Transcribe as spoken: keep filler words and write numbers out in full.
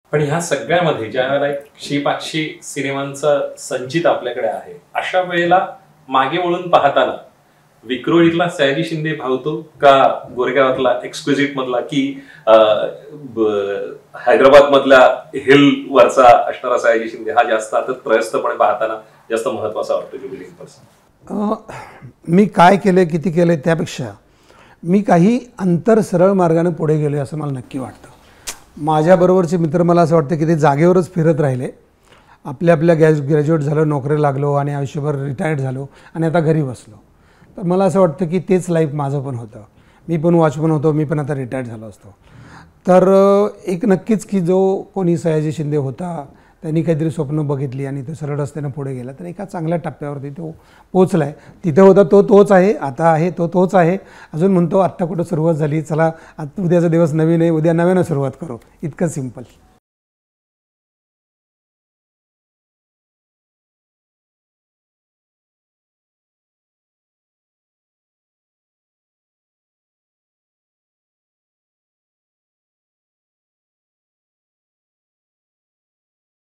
पण ह्या सगळ्यामध्ये ज्या वेळेला एकशे पाचशे सिनेमांचा संचित आपल्याकडे आहे, अशा वेळेला मागे वळून पाहताना विक्रोळीतला सयाजी शिंदे भावतो का गोरेगावातला एक्सक्विजिट मधला की हैदराबाद मधल्या हिल वरचा असणारा सयाजी शिंदे हा जास्त आता त्रयस्थपणे पाहताना जास्त महत्वाचा वाटतो ज्युबिलिंग पर्सन? मी काय केले किती केले त्यापेक्षा मी काही अंतर सरळ मार्गाने पुढे गेले असं मला नक्की वाटतं. माझ्याबरोबरचे मित्र मला असं वाटतं की ते जागेवरच फिरत राहिले, आपल्या आपल्या गॅस ग्रॅज्युएट झालो, नोकरी लागलो आणि आयुष्यभर रिटायर्ड झालो आणि आता घरी बसलो. तर मला असं वाटतं की तेच लाईफ माझं पण होतं. मी पण वॉचमन होतो, मी पण आता रिटायर्ड झालो असतो. तर एक नक्कीच की जो कोणी सयाजी शिंदे होता त्यांनी काहीतरी स्वप्न बघितली आणि तो सरळ रस्त्यानं पुढे गेला, तर एका चांगल्या टप्प्यावरती तो पोचला आहे. तिथे होता तो तोच आहे, आता आहे तो तोच आहे. अजून म्हणतो आत्ता कुठं सुरुवात झाली, चला आता उद्याचा दिवस नवीन आहे, उद्या नव्यानं सुरुवात करू, इतकं सिंपल.